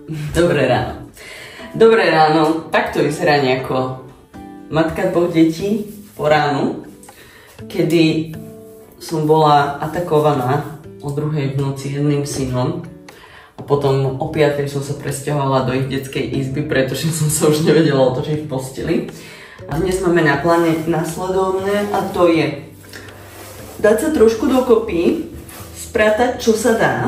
Dobré ráno. Dobré ráno, takto vyzerá nejako matka dvoch detí po ránu, kedy som bola atakovaná o 2:00 v noci jedným synom a potom o 5:00 som sa presťahovala do ich detskej izby, pretože som sa už nevedela otočiť v posteli. A dnes máme na pláne nasledovné a to je dať sa trošku dokopy, spratať čo sa dá,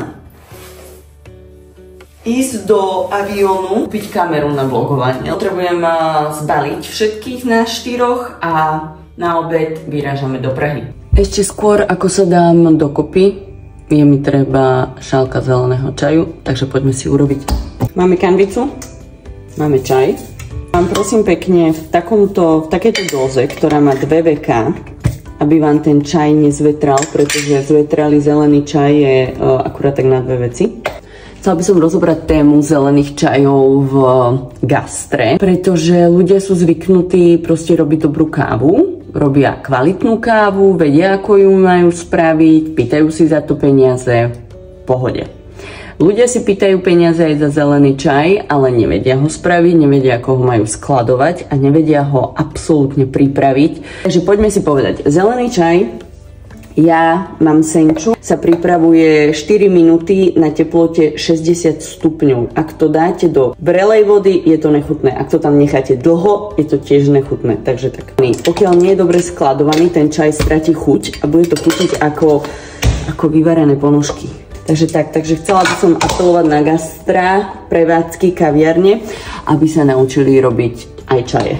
ísť do aviónu, kúpiť kameru na vlogovanie. Potrebujem zbaliť všetkých nás 4 a na obed vyrážame do Prahy. Ešte skôr ako sa dám dokopy, je mi treba šálka zeleného čaju, takže poďme si urobiť. Máme kanvicu, máme čaj. Mám prosím pekne v takejto doze, ktorá má 2 vk, aby vám ten čaj nezvetral, pretože zvetralý zelený čaj je akurát tak na 2 veci. Chcela by som rozobrať tému zelených čajov v gastre, pretože ľudia sú zvyknutí proste robiť dobrú kávu, robia kvalitnú kávu, vedia ako ju majú spraviť, pýtajú si za to peniaze, v pohode. Ľudia si pýtajú peniaze aj za zelený čaj, ale nevedia ho spraviť, nevedia ako ho majú skladovať a nevedia ho absolútne pripraviť. Takže poďme si povedať, zelený čaj, ja mám senču, sa pripravuje 4 minúty na teplote 60 stupňov. Ak to dáte do vrelej vody, je to nechutné. Ak to tam necháte dlho, je to tiež nechutné. Takže tak. Pokiaľ nie je dobre skladovaný, ten čaj stratí chuť a bude to chutiť ako vyvarené ponožky. Takže chcela by som apelovať na gastra, prevádzky, kaviarne, aby sa naučili robiť aj čaje.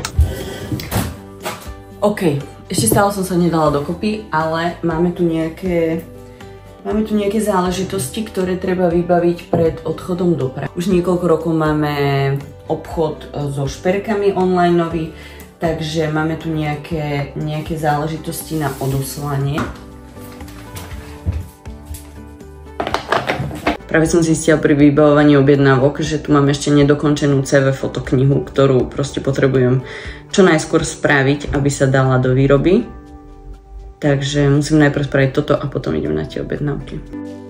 OK. Ešte stále som sa nedala dokopy, ale máme tu nejaké záležitosti, ktoré treba vybaviť pred odchodom do Prahy. Už niekoľko rokov máme obchod so šperkami onlineový, takže máme tu nejaké záležitosti na odoslanie. Práve som zistila pri vybavovaní objednávok, že tu mám ešte nedokončenú CV fotoknihu, ktorú proste potrebujem čo najskôr spraviť, aby sa dala do výroby. Takže musím najprv spraviť toto a potom idem na tie objednávky.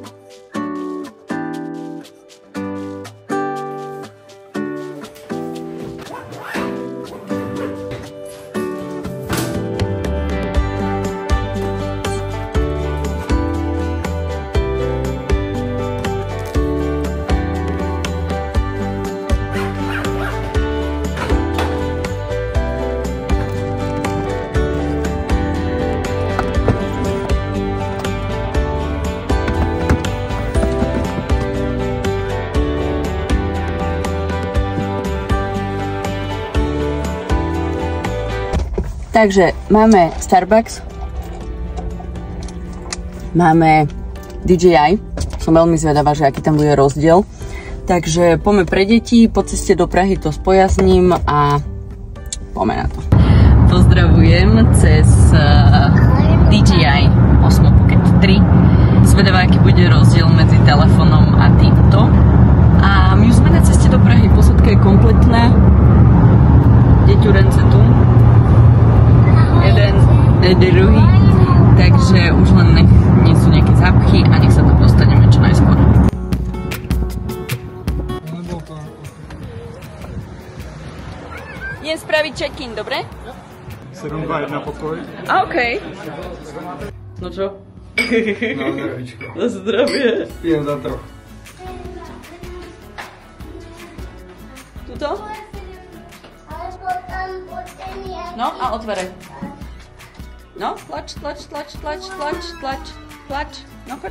Takže máme Starbucks, máme DJI, som veľmi zvedavá, že aký tam bude rozdiel. Takže poďme pre deti, po ceste do Prahy to spojasním a poďme na to. Pozdravujem cez DJI Osmo Pocket 3. Zvedavá, aký bude rozdiel medzi telefónom a týmto. A my už sme na ceste do Prahy, posádka je kompletná. Deťurence tu. Druhý, takže už len nie sú nejaké zápchy a nech sa tam dostaneme čo najskôr. Idem spraviť check-in, dobre? 721 pokoj. A okej. No čo? Na zdravíčko. Na zdravie. Pijem za to. Tuto? No a otváraj. No, tlač. No, choď.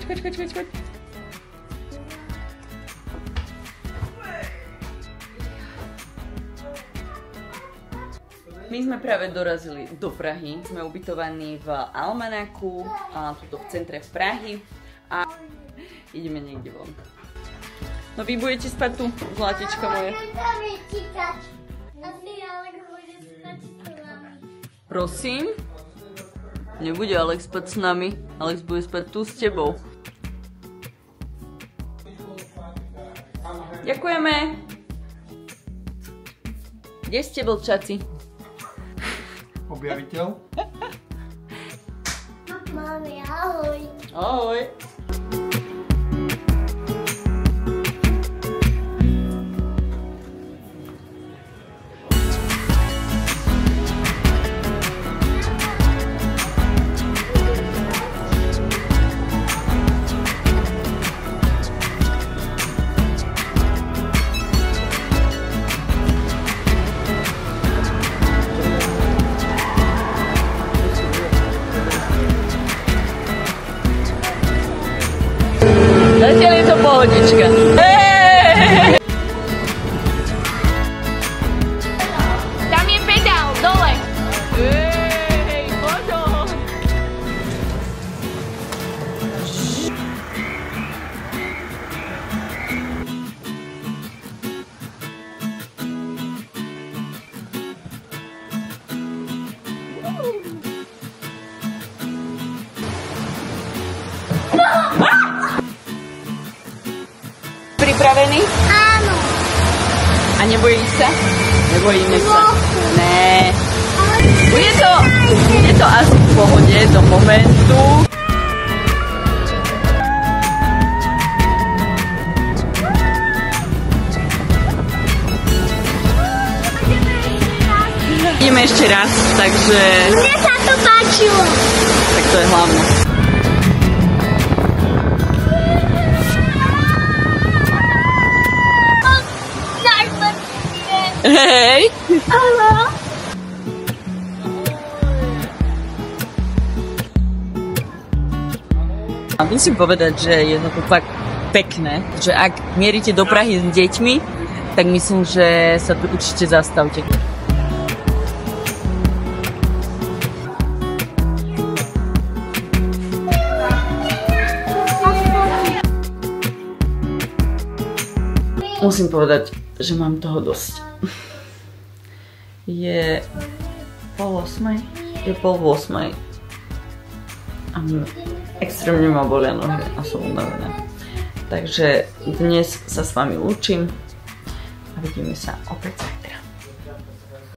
My sme práve dorazili do Prahy. Sme ubytovaní v Almanaku, tuto v centre Prahy a ideme niekde von. No vy budete spať tu, zlatička moje. Prosím? Nebude Alex spať s nami, Alex bude spať tu s tebou. Ďakujeme. Kde ste, vlčaci? Objaviteľ. Mami, ahoj. Ahoj. pripravení? Áno. A nebojí sa? Nebojíme sa. Ne. Bude to asi v pohode do momentu. Ideme ešte raz, takže... Mne sa to páčilo. Tak to je hlavné. Hej! Áno. A musím povedať, že je to fakt pekné, že ak mierite do Prahy s deťmi, tak myslím, že sa tu určite zastavte. Musím povedať, že mám toho dosť. Je 7:30. Je 7:30. A extrémne ma bolia nohy a som unavená. Takže dnes sa s vami lúčim a vidíme sa opäť.